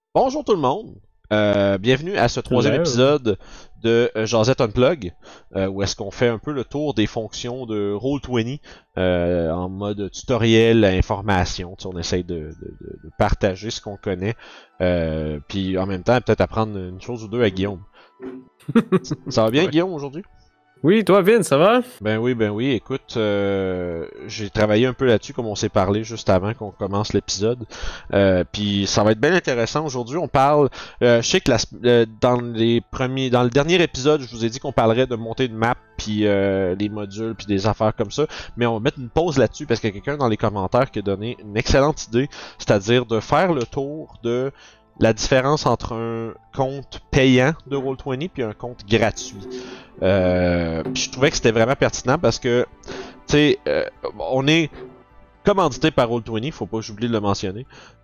Bonjour tout le monde. Bienvenue à ce troisième Hello. épisode de Jazette Unplug, où est-ce qu'on fait un peu le tour des fonctions de Roll20 en mode tutoriel, information. Tu sais, on essaye de partager ce qu'on connaît, puis en même temps peut-être apprendre une chose ou deux à Guillaume. Ça va bien Ouais. Guillaume aujourd'hui? Oui, toi, Vin, ça va? Ben oui, écoute, j'ai travaillé un peu là-dessus comme on s'est parlé juste avant qu'on commence l'épisode. Puis ça va être bien intéressant aujourd'hui. On parle, je sais que dans le dernier épisode, je vous ai dit qu'on parlerait de monter une map puis les modules puis des affaires comme ça. Mais on va mettre une pause là-dessus parce qu'il y a quelqu'un dans les commentaires qui a donné une excellente idée, c'est-à-dire de faire le tour de la différence entre un compte payant de Roll20 puis un compte gratuit. Puis je trouvais que c'était vraiment pertinent parce que, tu sais, on est commandité par Roll20, faut pas que j'oublie de le mentionner.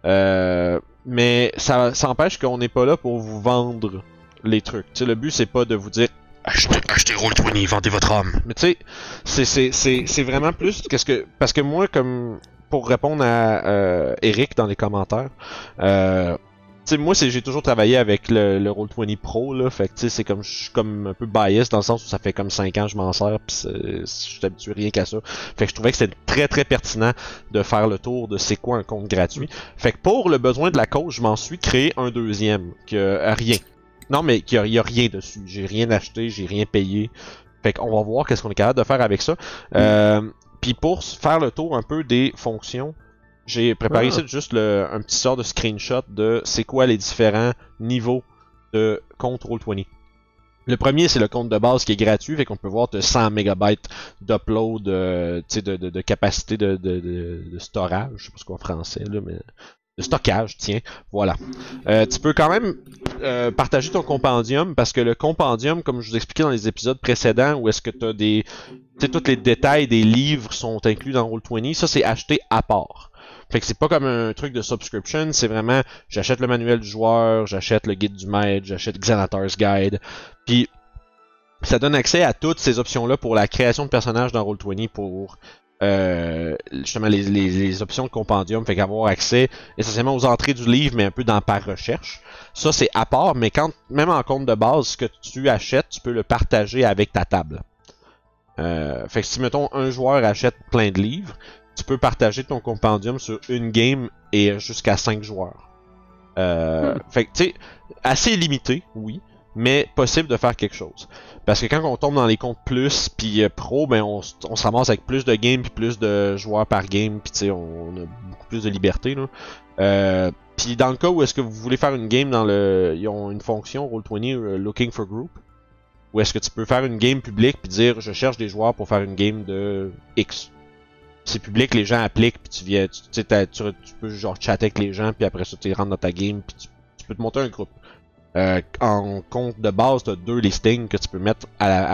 Mais ça empêche qu'on n'est pas là pour vous vendre les trucs. Tu sais, le but c'est pas de vous dire achetez Roll20, vendez votre âme. Mais tu sais, c'est vraiment plus qu'est-ce que parce que moi comme pour répondre à Eric dans les commentaires, tu sais, moi, j'ai toujours travaillé avec le Roll20 Pro, là. Fait que, tu sais, c'est comme, je suis comme un peu biased dans le sens où ça fait comme 5 ans que je m'en sers, pis je suis habitué rien qu'à ça. Fait que je trouvais que c'était très très pertinent de faire le tour de c'est quoi un compte gratuit. Fait que pour le besoin de la cause, je m'en suis créé un deuxième, qui a rien. Non, mais y a rien dessus. J'ai rien acheté, j'ai rien payé. Fait qu'on va voir qu'est-ce qu'on est capable de faire avec ça. Puis pour faire le tour un peu des fonctions, j'ai préparé ici Ah, juste un petit sort de screenshot de c'est quoi les différents niveaux de compte Roll20. Le premier, c'est le compte de base qui est gratuit, fait qu'on peut voir de 100 MB d'upload, de capacité de storage, je sais pas ce qu'on en français, là, mais de stockage, tiens, voilà. Tu peux quand même partager ton compendium parce que le compendium, comme je vous expliquais dans les épisodes précédents, où est-ce que tu as des, tu sais, tous les détails des livres sont inclus dans Roll20, ça c'est acheté à part. Fait que c'est pas comme un truc de subscription, c'est vraiment j'achète le manuel du joueur, j'achète le guide du maître, j'achète Xanatar's Guide, puis ça donne accès à toutes ces options-là pour la création de personnages dans Roll20 pour justement les options de compendium, fait qu'avoir accès essentiellement aux entrées du livre, mais un peu dans par recherche. Ça, c'est à part, mais quand même en compte de base, ce que tu achètes, tu peux le partager avec ta table. Fait que si, mettons, un joueur achète plein de livres, tu peux partager ton compendium sur une game et jusqu'à 5 joueurs. hmm. Fait que, tu sais, assez limité, oui, mais possible de faire quelque chose. Parce que quand on tombe dans les comptes plus puis pro, ben on se ramasse avec plus de games puis plus de joueurs par game, puis tu sais, on a beaucoup plus de liberté, là. Puis dans le cas où est-ce que vous voulez faire une game dans le... Ils ont une fonction Roll20 Looking for Group, où est-ce que tu peux faire une game publique puis dire je cherche des joueurs pour faire une game de X. C'est public, les gens appliquent puis tu viens, tu peux genre chatter avec les gens puis après ça tu rentres dans ta game puis tu peux te monter un groupe. En compte de base, tu as deux listings que tu peux mettre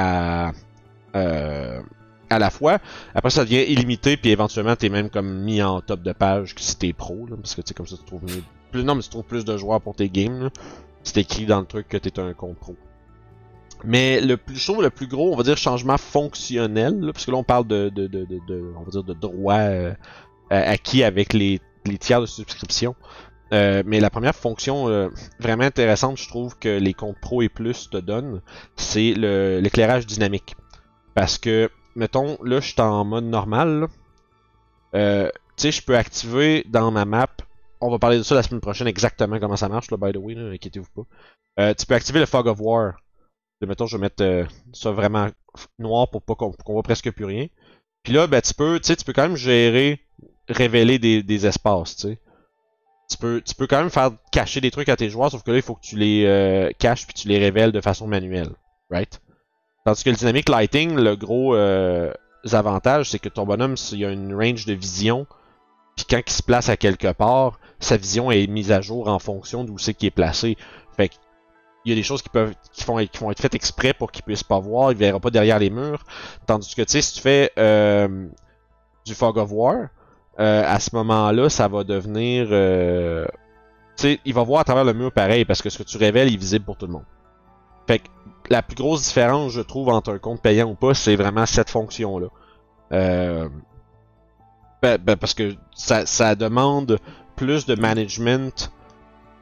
à la fois. Après ça devient illimité puis éventuellement t'es même comme mis en top de page si t'es pro là, parce que tu sais comme ça tu trouves mieux. Non mais tu trouves plus de joueurs pour tes games là. C'est écrit dans le truc que t'es un compte pro. Mais je trouve le plus gros, on va dire, changement fonctionnel, là, parce que là, on parle on va dire, de droits acquis avec les tiers de subscription. Mais la première fonction vraiment intéressante, je trouve, que les comptes pro et plus te donnent, c'est l'éclairage dynamique. Parce que, mettons, là, je suis en mode normal. Tu sais, je peux activer dans ma map. On va parler de ça la semaine prochaine exactement comment ça marche, là, by the way, là, inquiétez-vous pas. Tu peux activer le Fog of War. Mettons, je vais mettre ça vraiment noir pour pas qu'on voit presque plus rien. Puis là, ben, tu peux quand même gérer, révéler des espaces, tu sais. Tu peux quand même faire cacher des trucs à tes joueurs, sauf que là, il faut que tu les caches puis tu les révèles de façon manuelle, right? Tandis que le Dynamic Lighting, le gros avantage, c'est que ton bonhomme, il y a une range de vision, puis quand il se place à quelque part, sa vision est mise à jour en fonction d'où c'est qu'il est placé. Fait que il y a des choses qui vont être faites exprès pour qu'il puisse pas voir, il verra pas derrière les murs. Tandis que tu sais, si tu fais du Fog of War, à ce moment-là, ça va devenir tu sais, il va voir à travers le mur pareil parce que ce que tu révèles est visible pour tout le monde. Fait que la plus grosse différence, je trouve, entre un compte payant ou pas, c'est vraiment cette fonction-là. Euh, parce que ça demande plus de management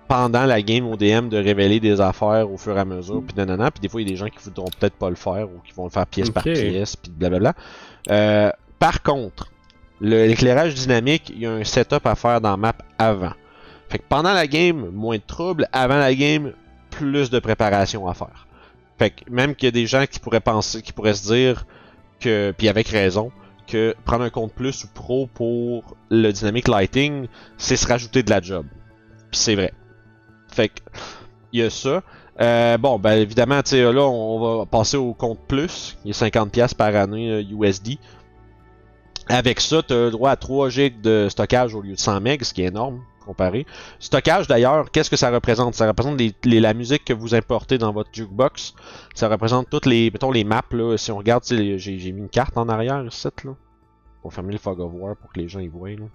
pendant la game au DM de révéler des affaires au fur et à mesure, puis nanana, puis des fois il y a des gens qui voudront peut-être pas le faire ou qui vont le faire pièce par pièce, puis blablabla. Par contre, l'éclairage dynamique, il y a un setup à faire dans la map avant. Fait que pendant la game, moins de troubles, avant la game, plus de préparation à faire. Fait que même qu'il y a des gens qui pourraient penser, qui pourraient se dire que, puis avec raison, que prendre un compte plus ou pro pour le dynamic lighting, c'est se rajouter de la job. Puis c'est vrai. Fait que, il y a ça. Bon, ben évidemment, tu sais, là, on va passer au compte plus. Il est 50$ par année USD. Avec ça, tu as droit à 3 GB de stockage au lieu de 100 MB, ce qui est énorme comparé. Stockage d'ailleurs, qu'est-ce que ça représente? Ça représente la musique que vous importez dans votre jukebox. Ça représente toutes les, mettons, les maps, là. Si on regarde, j'ai mis une carte en arrière, ici, là. Pour fermer le Fog of War pour que les gens y voient, là.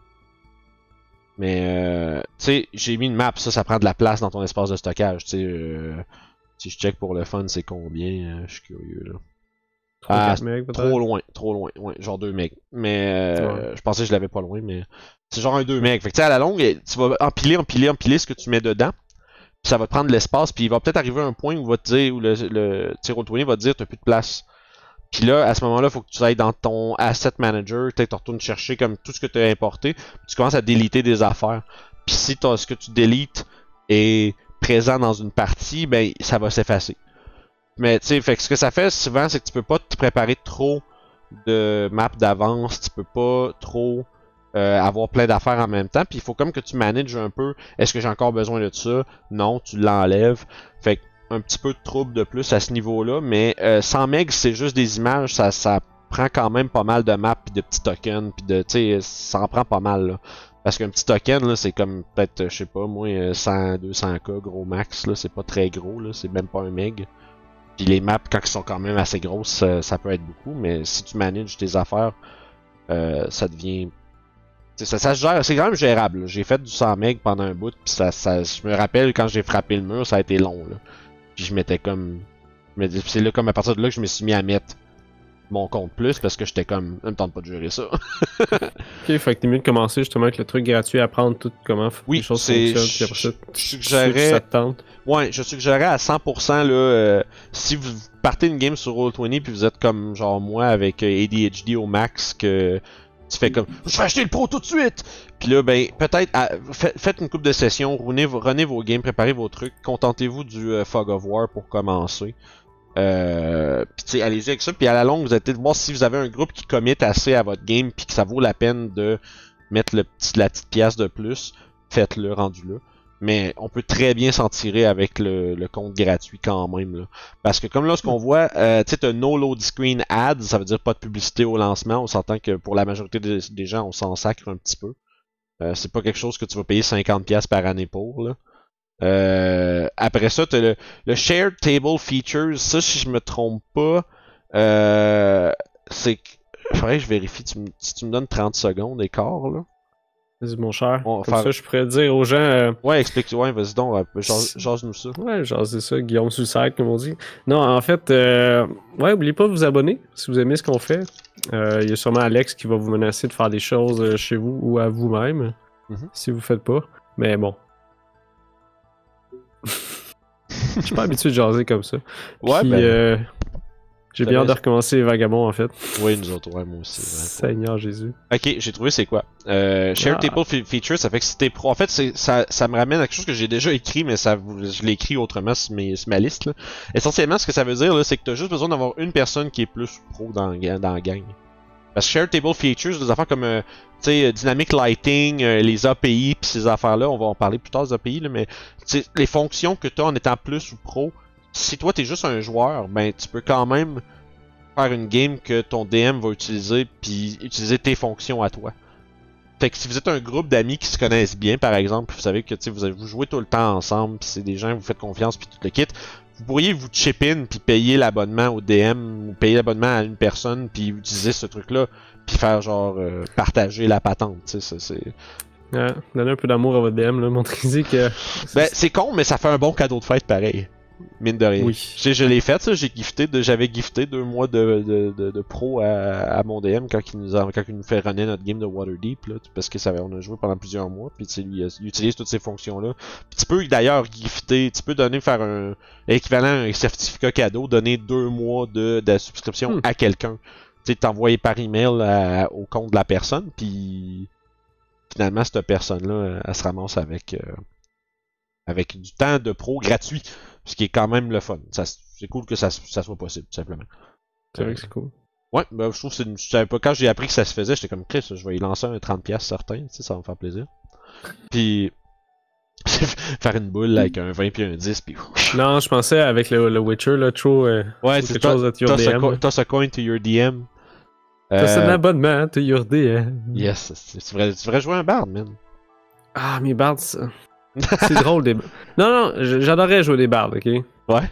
Mais, tu sais, j'ai mis une map, ça prend de la place dans ton espace de stockage, tu sais. Si je check pour le fun, c'est combien? Je suis curieux, là. Ah, trop loin, ouais, genre 2 MB. Mais je pensais que je l'avais pas loin, mais c'est genre un 2 MB. Fait que tu sais, à la longue, tu vas empiler ce que tu mets dedans. Puis ça va te prendre de l'espace, puis il va peut-être arriver un point où va te dire, où le Roll20 va te dire t'as plus de place. Puis là, à ce moment-là, il faut que tu ailles dans ton Asset Manager, peut-être tu retournes chercher comme tout ce que tu as importé, puis tu commences à déliter des affaires. Puis si ce que tu délites est présent dans une partie, ben ça va s'effacer. Mais tu sais, fait que ce que ça fait souvent, c'est que tu peux pas te préparer trop de maps d'avance, tu peux pas trop avoir plein d'affaires en même temps, puis il faut comme que tu manages un peu, est-ce que j'ai encore besoin de ça? Non, tu l'enlèves. Fait que un petit peu de trouble de plus à ce niveau-là, mais 100 MB, c'est juste des images, ça prend quand même pas mal de maps, puis de petits tokens, puis de, tu sais, ça en prend pas mal, là. Parce qu'un petit token, là, c'est comme peut-être, je sais pas, moi, 100, 200K, gros max, là, c'est pas très gros, là, c'est même pas un meg. Puis les maps, quand elles sont quand même assez grosses, ça peut être beaucoup, mais si tu manages tes affaires, ça devient... Ça se gère, c'est quand même gérable. J'ai fait du 100 MB pendant un bout, puis je me rappelle quand j'ai frappé le mur, ça a été long, là. Puis je m'étais comme... C'est là comme à partir de là que je me suis mis à mettre mon compte plus, parce que j'étais comme... Ça me tente pas de gérer ça. Ok, fait que t'es mieux de commencer justement avec le truc gratuit, apprendre tout comment les choses fonctionnent, puis après ça, je suggérerais... ça te tente. Ouais, je suggérerais à 100% là, si vous partez une game sur Roll20 puis vous êtes comme genre moi avec ADHD au max, que tu fais comme je vais acheter le pro tout de suite. Puis là ben peut-être faites une coupe de sessions, runez vos games, préparez vos trucs, contentez-vous du Fog of War pour commencer. Puis tu sais, allez-y avec ça, puis à la longue vous allez peut-être voir si vous avez un groupe qui commit assez à votre game puis que ça vaut la peine de mettre la petite pièce de plus, faites-le, rendu là. Mais on peut très bien s'en tirer avec le compte gratuit quand même, là. Parce que comme là, ce qu'on voit, tu sais, t'as no load screen ads, ça veut dire pas de publicité au lancement. On s'entend que pour la majorité des gens, on s'en sacre un petit peu. C'est pas quelque chose que tu vas payer 50$ par année pour, là. Après ça, t'as le Shared Table Features. Ça, si je me trompe pas, c'est... Faudrait que je vérifie. Si tu me donnes 30 secondes d'écart, là. Vas-y, mon cher. Comme ça, je pourrais dire aux gens... Ouais, explique. Ouais, vas-y donc. Jase-nous ça. Ouais, jase ça. Guillaume Suicide, comme on dit. Non, en fait, ouais, oubliez pas de vous abonner si vous aimez ce qu'on fait. Il y a sûrement Alex qui va vous menacer de faire des choses chez vous ou à vous-même. Si vous faites pas. Mais bon. Je suis pas habitué de jaser comme ça. Ouais, puis, j'ai bien hâte de recommencer Vagabond, en fait. Oui, nous autres, ouais, moi aussi. Seigneur Jésus. Ok, j'ai troué c'est quoi. Share Table Feature, ça fait que si t'es pro... En fait, ça me ramène à quelque chose que j'ai déjà écrit, mais je l'ai écrit autrement sur ma liste, là. Essentiellement, ce que ça veut dire, là, c'est que t'as juste besoin d'avoir une personne qui est plus pro dans la gang. Parce que Share Table Features, des affaires comme, tu sais, Dynamic Lighting, les API, pis ces affaires-là, on va en parler plus tard des API, là, mais les fonctions que t'as en étant plus ou pro, si toi t'es juste un joueur, ben tu peux quand même faire une game que ton DM va utiliser puis utiliser tes fonctions à toi. Fait que si vous êtes un groupe d'amis qui se connaissent bien, par exemple, vous savez que vous jouez tout le temps ensemble, puis c'est des gens que vous faites confiance puis tout le kit, vous pourriez vous chip in puis payer l'abonnement au DM ou payer l'abonnement à une personne puis utiliser ce truc-là puis faire genre partager la patente, tu sais, c'est... Ouais, donnez un peu d'amour à votre DM, là, montrez-y que... Ben, c'est con, mais ça fait un bon cadeau de fête pareil. Mine de rien. Oui. Tu sais, je l'ai fait, ça, j'avais gifté 2 mois de pro à mon DM quand il nous fait runner notre game de Waterdeep, là, parce que on a joué pendant plusieurs mois, puis tu sais, il utilise toutes ces fonctions-là. Puis tu peux d'ailleurs gifter, tu peux faire un équivalent, un certificat cadeau, donner 2 mois de subscription à quelqu'un. Tu sais, t'envoyer par email au compte de la personne, puis finalement, cette personne-là, elle se ramasse avec du temps de pro gratuit. Ce qui est quand même le fun. C'est cool que ça soit possible, tout simplement. C'est vrai que c'est cool. Ouais, ben, je trouve que je savais pas, quand j'ai appris que ça se faisait, j'étais comme Chris, je vais y lancer un 30$ certain, tu sais, ça va me faire plaisir. Puis faire une boule avec un 20 puis un 10 puis. Non, je pensais avec le Witcher, là, trop. Ouais, c'est quelque chose à your DM. Toss a coin to your DM. Toss un abonnement to your DM. Yes, tu devrais jouer un bard, man. Ah, mes bards, ça. C'est drôle des. Non, j'adorerais jouer des bards, ok? Ouais.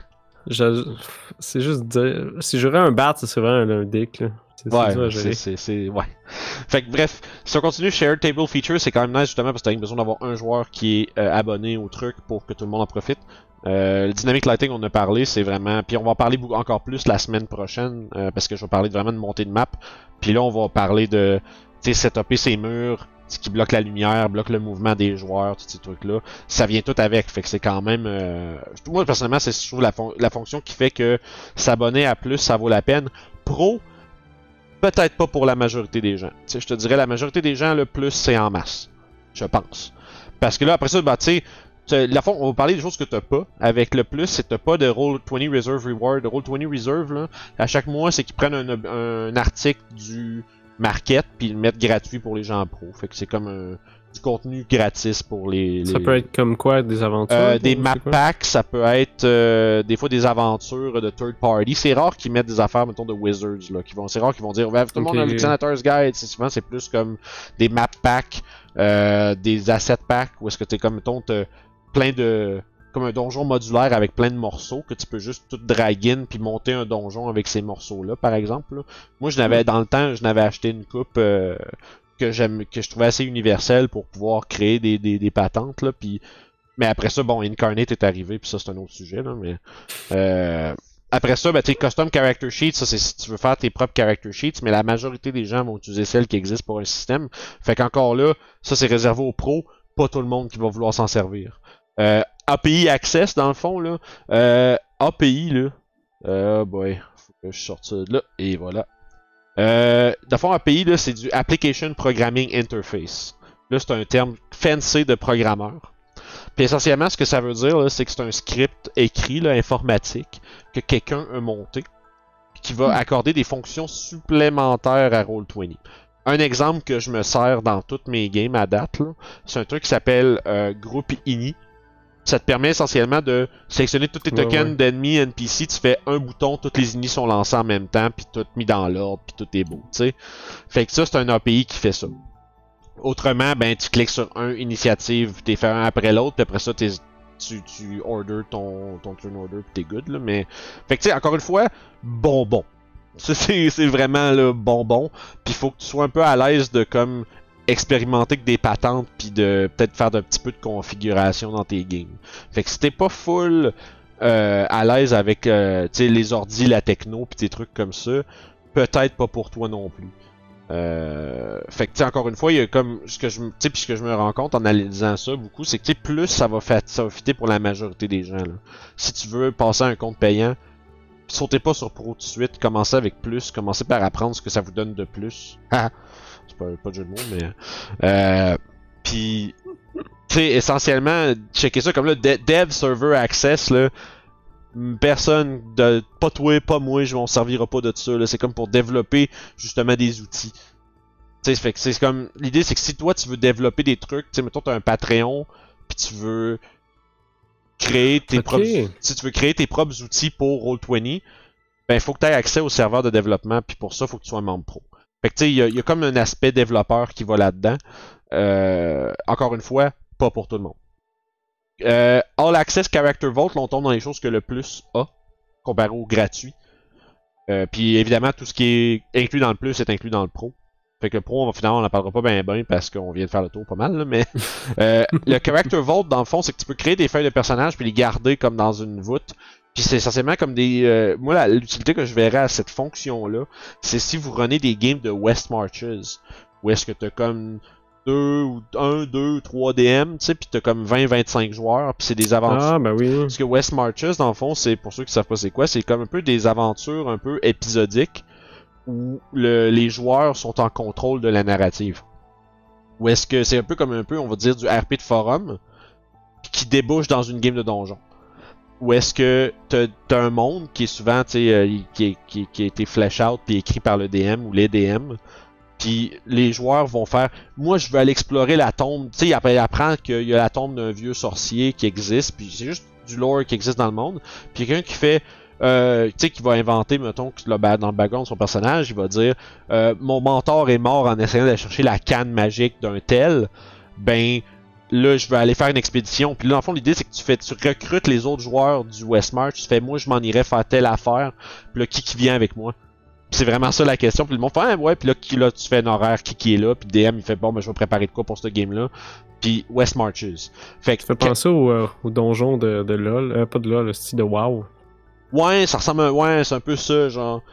C'est juste dire. Si j'aurais un bard, ça serait vraiment un dick, là. Ouais. Fait que bref, si on continue, Shared Table Feature, c'est quand même nice justement parce que t'as besoin d'avoir un joueur qui est abonné au truc pour que tout le monde en profite. Le Dynamic Lighting, on en a parlé, c'est vraiment. Puis on va en parler encore plus la semaine prochaine parce que je vais parler vraiment de montée de map. Puis là, on va parler de, tu sais, setuper ces murs, ce qui bloque la lumière, bloque le mouvement des joueurs, tous ces trucs-là. Ça vient tout avec, fait que c'est quand même... moi, personnellement, c'est je trouve la fonction qui fait que s'abonner à plus, ça vaut la peine. Pro, peut-être pas pour la majorité des gens. T'sais, je te dirais, la majorité des gens, le plus, c'est en masse. Je pense. Parce que là, après ça, bah, tu sais, on va parler des choses que t'as pas. Avec le plus, c'est que t'as pas de Roll20 Reserve Reward. De Roll20 Reserve, là, à chaque mois, c'est qu'ils prennent un article du market puis ils le mettent gratuit pour les gens pro. Fait que c'est comme du contenu gratis pour les... Ça peut être comme quoi, des aventures? Des map packs, ça peut être des fois des aventures de third party. C'est rare qu'ils mettent des affaires, mettons, de Wizards, là. C'est rare qu'ils vont dire, tout le monde a le Senator's Guide. Souvent, c'est plus comme des map packs, des asset packs, où est-ce que t'es comme, mettons, t'as plein de... Comme un donjon modulaire avec plein de morceaux que tu peux juste tout drag in puis monter un donjon avec ces morceaux-là, par exemple. Là. Moi, dans le temps, je n'avais acheté une coupe que je trouvais assez universelle pour pouvoir créer des patentes. Là, puis... Mais après ça, bon, Incarnate est arrivé, puis ça, c'est un autre sujet. Là, mais après ça, ben, tes custom character sheets, ça, c'est si tu veux faire tes propres character sheets, mais la majorité des gens vont utiliser celles qui existent pour un système. Fait qu'encore là, ça, c'est réservé aux pros, pas tout le monde qui va vouloir s'en servir. API Access, dans le fond, là. API, là. Boy, faut que je sorte ça de là. Et voilà. Dans le fond, API, là, c'est du Application Programming Interface. Là, c'est un terme fancy de programmeur. Puis essentiellement, ce que ça veut dire, là, c'est que c'est un script écrit, là, informatique, que quelqu'un a monté, qui va accorder des fonctions supplémentaires à Roll20. Un exemple que je me sers dans toutes mes games à date, là, c'est un truc qui s'appelle Group Ini. Ça te permet essentiellement de sélectionner tous tes tokens d'ennemis NPC, tu fais un bouton, toutes les unis sont lancés en même temps, puis tout mis dans l'ordre, puis tout est beau, tu sais. Fait que ça, c'est un API qui fait ça. Autrement, ben, tu cliques sur un initiative, t'es fait un après l'autre, puis après ça, tu order ton turn order, puis t'es good, là, mais... Fait que, tu sais, encore une fois, bonbon. C'est vraiment, là, bonbon, puis faut que tu sois un peu à l'aise de, comme... expérimenter que des patentes puis de peut-être faire un petit peu de configuration dans tes games. Fait que si t'es pas full à l'aise avec les ordis, la techno puis des trucs comme ça, peut-être pas pour toi non plus. Fait que encore une fois, il y a comme ce que je me rends compte en analysant ça beaucoup, c'est que plus ça va fitter pour la majorité des gens. Là. Si tu veux passer à un compte payant, sautez pas sur Pro tout de suite, commencez avec plus, commencez par apprendre ce que ça vous donne de plus. C'est pas de jeu de mots, mais... Puis, tu sais, essentiellement, checker ça comme là, Dev Server Access, là, personne, pas toi, pas moi, on servira pas de ça, là, c'est comme pour développer, justement, des outils. Tu sais, fait que c'est comme... L'idée, c'est que si toi, tu veux développer des trucs, tu sais, mettons, t'as un Patreon, puis tu veux créer tes propres... Si tu veux créer tes propres outils pour Roll20, ben, faut que tu aies accès au serveur de développement, puis pour ça, faut que tu sois un membre pro. Fait que tu sais, il y a comme un aspect développeur qui va là-dedans. Encore une fois, pas pour tout le monde. All Access Character Vault, on tombe dans les choses que le plus a, comparé au gratuit. Puis évidemment, tout ce qui est inclus dans le plus est inclus dans le pro. Fait que le pro, finalement, on n'en parlera pas bien parce qu'on vient de faire le tour pas mal, là, mais le Character Vault, dans le fond, c'est que tu peux créer des feuilles de personnages puis les garder comme dans une voûte. Puis c'est essentiellement comme des... moi, l'utilité que je verrais à cette fonction-là, c'est si vous renez des games de West Marches, où est-ce que t'as comme 1, 2, 3 DM, tu sais, pis t'as comme 20-25 joueurs, pis c'est des aventures. Ah, ben oui. Parce que West Marches, dans le fond, c'est, pour ceux qui savent pas c'est quoi, c'est comme un peu des aventures un peu épisodiques, où les joueurs sont en contrôle de la narrative. Ou est-ce que c'est un peu comme on va dire, du RP de forum, qui débouche dans une game de donjon. Ou est-ce que t'as un monde qui est souvent, tu sais, qui a été flesh out puis écrit par le DM ou les DM, puis les joueurs vont faire, moi je veux aller explorer la tombe, tu sais, il apprend qu'il y a la tombe d'un vieux sorcier qui existe, puis c'est juste du lore qui existe dans le monde, puis quelqu'un qui fait, tu sais, qui va inventer, mettons, dans le background de son personnage, il va dire, mon mentor est mort en essayant d'aller chercher la canne magique d'un tel, ben là, je vais aller faire une expédition. Puis là, dans le fond, l'idée, c'est que tu recrutes les autres joueurs du Westmarch. Tu fais, moi, je m'en irais faire telle affaire. Puis là, qui vient avec moi? Puis c'est vraiment ça la question. Puis le monde fait, ah, ouais. Puis là, tu fais un horaire, qui est là. Puis DM, il fait, bon, ben, je vais préparer de quoi pour ce game-là. Puis Westmarches. Fait que. Ça fait penser au donjon de LoL. Pas de LoL, le style de WoW. Ouais, ça ressemble à... Ouais, c'est un peu ça, genre...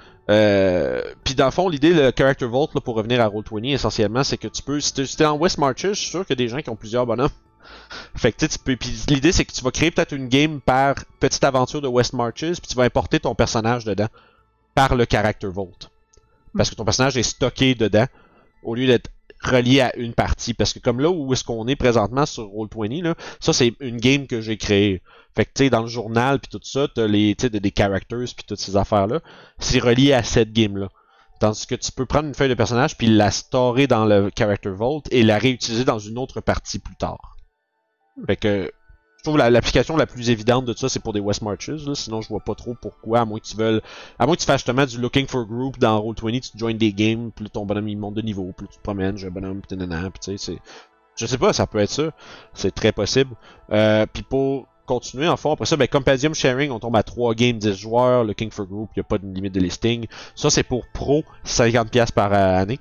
Puis dans le fond, l'idée, le Character Vault, là, pour revenir à Roll20, essentiellement, c'est que tu peux... Si t'es en West Marches, je suis sûr qu'il y a des gens qui ont plusieurs bonhommes. Fait que tu peux... Puis l'idée, c'est que tu vas créer peut-être une game par petite aventure de West Marches, puis tu vas importer ton personnage dedans par le Character Vault. Parce que ton personnage est stocké dedans, au lieu d'être relié à une partie. Parce que comme là où est-ce qu'on est présentement sur Roll20, là, ça c'est une game que j'ai créée. Fait que tu sais, dans le journal puis tout ça, t'as des characters puis toutes ces affaires-là. C'est relié à cette game-là. Tandis que tu peux prendre une feuille de personnage puis la storer dans le Character Vault et la réutiliser dans une autre partie plus tard. Fait que je trouve l'application la plus évidente de ça, c'est pour des West Marches, là. Sinon je vois pas trop pourquoi, à moins que tu fasses justement du Looking for Group dans Roll20, tu joins des games, puis ton bonhomme il monte de niveau, puis tu te promènes, j'ai un bonhomme, puis tu sais, c'est... Je sais pas, ça peut être ça. C'est très possible. Puis pour continuer, en fond, après ça, ben, Compendium Sharing, on tombe à 3 games, 10 joueurs, Looking for Group, il n'y a pas de limite de listing. Ça, c'est pour Pro, 50$ par année.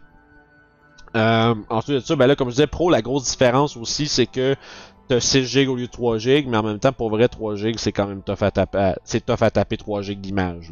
Ensuite de ça, ben là, comme je disais, Pro, la grosse différence aussi, c'est que t'as 6 gigs au lieu de 3 gigs, mais en même temps, pour vrai, 3 gigs, c'est quand même tough à taper. C'est tough à taper 3 gigs d'image.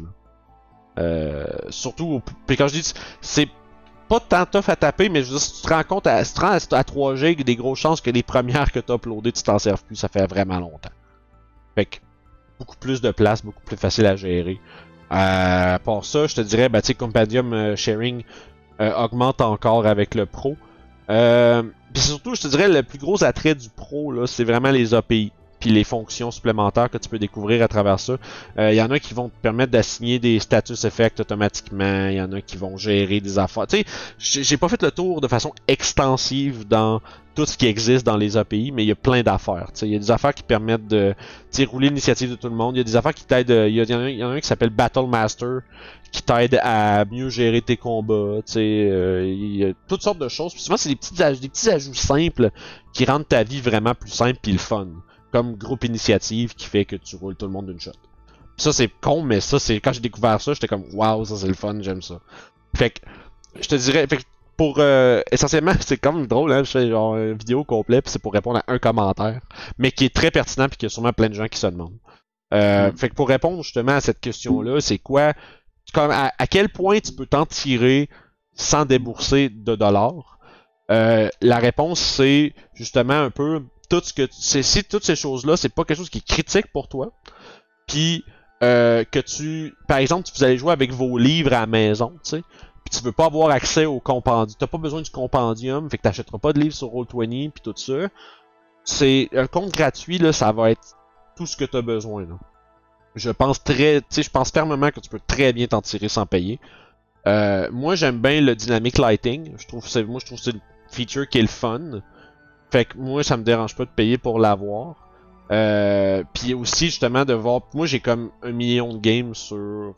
Surtout, puis quand je dis, c'est pas tant tough à taper, mais je veux dire, si tu te rends compte, si tu te rends à 3 gigs, des grosses chances que les premières que t'as uploadées, tu t'en serves plus, ça fait vraiment longtemps. Fait que, beaucoup plus de place, beaucoup plus facile à gérer. À part ça, je te dirais, ben, tu sais, Compendium Sharing augmente encore avec le Pro. Puis surtout, je te dirais, le plus gros attrait du Pro, là, c'est vraiment les API. Puis les fonctions supplémentaires que tu peux découvrir à travers ça. Il y en a qui vont te permettre d'assigner des status effects automatiquement. Il y en a qui vont gérer des affaires. Tu sais, j'ai pas fait le tour de façon extensive dans tout ce qui existe dans les API, mais il y a plein d'affaires. Tu sais, il y a des affaires qui permettent de rouler l'initiative de tout le monde. Il y a des affaires qui t'aident. Il y en a un qui s'appelle Battle Master, qui t'aide à mieux gérer tes combats. Tu sais, il y a toutes sortes de choses. Puis souvent, c'est des petits ajouts simples qui rendent ta vie vraiment plus simple puis le fun. Comme groupe initiative qui fait que tu roules tout le monde d'une shot. Ça c'est con, mais ça c'est quand j'ai découvert ça, j'étais comme waouh, ça c'est le fun, j'aime ça. Fait que je te dirais, fait que pour essentiellement c'est comme drôle, hein, je fais genre une vidéo complète puis c'est pour répondre à un commentaire, mais qui est très pertinent puis qu'il y a sûrement plein de gens qui se demandent. Fait que pour répondre justement à cette question-là, c'est quoi, comme à quel point tu peux t'en tirer sans débourser de dollars? La réponse c'est justement un peu tout ce que si toutes ces choses-là, c'est pas quelque chose qui est critique pour toi, puis que tu, par exemple, vous allez jouer avec vos livres à la maison, tu sais, puis tu veux pas avoir accès au compendium, t'as pas besoin du compendium, fait que t'achèteras pas de livres sur Roll20 puis tout ça. C'est un compte gratuit là, ça va être tout ce que t'as besoin là. Je pense fermement que tu peux très bien t'en tirer sans payer. Moi j'aime bien le dynamic lighting, je trouve que c'est une feature qui est le fun. Fait que moi, ça me dérange pas de payer pour l'avoir. Puis aussi, justement, de voir... Moi, j'ai comme 1 million de games sur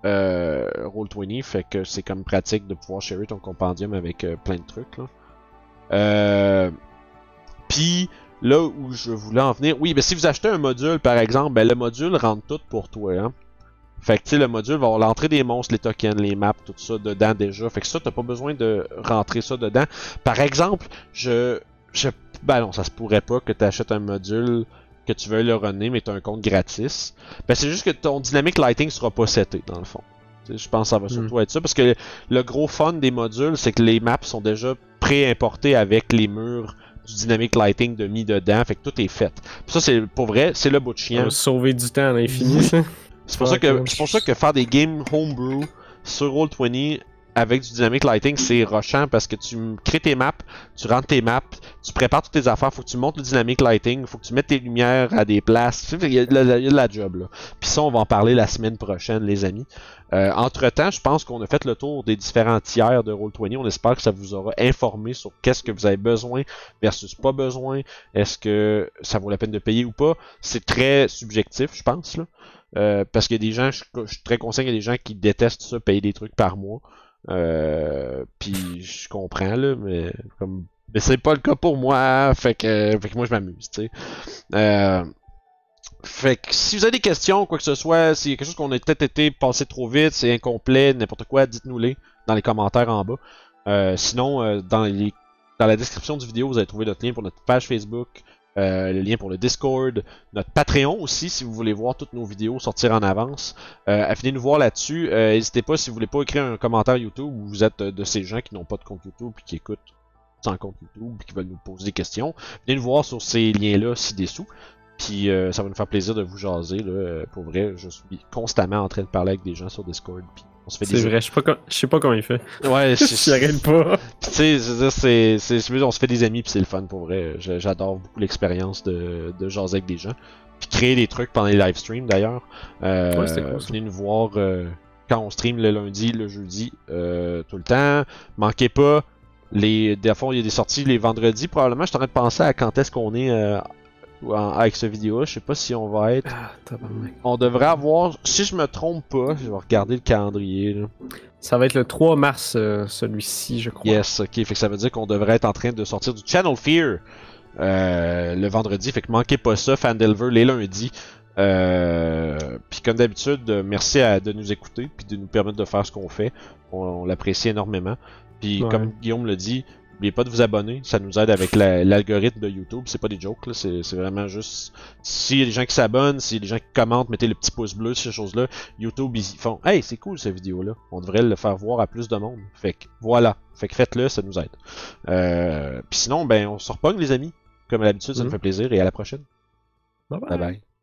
Roll20, fait que c'est comme pratique de pouvoir sharer ton compendium avec plein de trucs, là. Puis, là où je voulais en venir... Oui, ben si vous achetez un module, par exemple, ben le module rentre tout pour toi, hein. Fait que tu sais, le module va avoir l'entrée des monstres, les tokens, les maps, tout ça dedans déjà. Fait que ça, t'as pas besoin de rentrer ça dedans. Par exemple, ben non, ça se pourrait pas que tu achètes un module que tu veuilles le runner, mais tu as un compte gratis. Ben c'est juste que ton dynamic lighting sera pas seté, dans le fond. T'sais, je pense que ça va surtout être ça, parce que le gros fun des modules, c'est que les maps sont déjà pré-importés avec les murs du dynamic lighting de mis dedans, fait que tout est fait. Puis ça, c'est pour vrai, c'est le bout de chien. Ça va sauver du temps à l'infini, ça. C'est pour ça que faire des games homebrew sur Roll20 avec du dynamic lighting, c'est rushant parce que tu crées tes maps, tu rentres tes maps, tu prépares toutes tes affaires, faut que tu montes le dynamic lighting, faut que tu mettes tes lumières à des places. Il y a de la job là. Puis ça, on va en parler la semaine prochaine, les amis. Entre-temps, je pense qu'on a fait le tour des différents tiers de Roll20. On espère que ça vous aura informé sur qu'est-ce que vous avez besoin versus pas besoin. Est-ce que ça vaut la peine de payer ou pas? C'est très subjectif, je pense, là. Parce qu'il y a des gens, je suis très conscient qu'il y a des gens qui détestent ça, payer des trucs par mois. Puis je comprends là, mais c'est pas le cas pour moi, fait que moi je m'amuse, tu sais. Fait que si vous avez des questions, quoi que ce soit, s'il y a quelque chose qu'on a peut-être été passé trop vite, c'est incomplet, n'importe quoi, dites-nous-les dans les commentaires en bas. Sinon, dans la description du vidéo, vous allez trouver notre lien pour notre page Facebook, le lien pour le Discord, notre Patreon aussi, si vous voulez voir toutes nos vidéos sortir en avance. Venez nous voir là-dessus. N'hésitez pas, si vous voulez pas écrire un commentaire YouTube, ou vous êtes de ces gens qui n'ont pas de compte YouTube et qui écoutent sans compte YouTube et qui veulent nous poser des questions. Venez nous voir sur ces liens-là ci-dessous. Puis ça va nous faire plaisir de vous jaser. Là. Pour vrai, je suis constamment en train de parler avec des gens sur Discord. Puis on se fait c'est vrai, je sais pas comment il fait. Ouais, j'arrête pas. Tu sais, on se fait des amis puis c'est le fun pour vrai. J'adore beaucoup l'expérience de jaser avec des gens. Puis créer des trucs pendant les live streams d'ailleurs. Ouais, c'était cool, venez nous voir quand on stream le lundi, le jeudi, tout le temps. Manquez pas. Des fois, il y a des sorties les vendredis. Probablement, je suis en train de penser à quand est-ce qu'on est avec ce vidéo. Je sais pas si on va être. On devrait avoir. Si je me trompe pas, je vais regarder le calendrier. Là. Ça va être le 3 mars, celui-ci, je crois. Yes, ok. Fait que ça veut dire qu'on devrait être en train de sortir du Channel Fear le vendredi. Fait que manquez pas ça, Fandelver, les lundis. Puis comme d'habitude, merci de nous écouter puis de nous permettre de faire ce qu'on fait. On l'apprécie énormément. Puis comme Guillaume le dit, n'oubliez pas de vous abonner, ça nous aide avec l'algorithme de YouTube, c'est pas des jokes, là, c'est vraiment juste... S'il y a des gens qui s'abonnent, s'il y a des gens qui commentent, mettez le petit pouce bleu, ces choses-là, YouTube, ils font « Hey, c'est cool cette vidéo-là, on devrait le faire voir à plus de monde. » Fait que voilà, fait que faites-le, ça nous aide. Puis sinon, ben on se repogne les amis, comme à l'habitude, ça nous fait plaisir, et à la prochaine. Bye bye. Bye bye.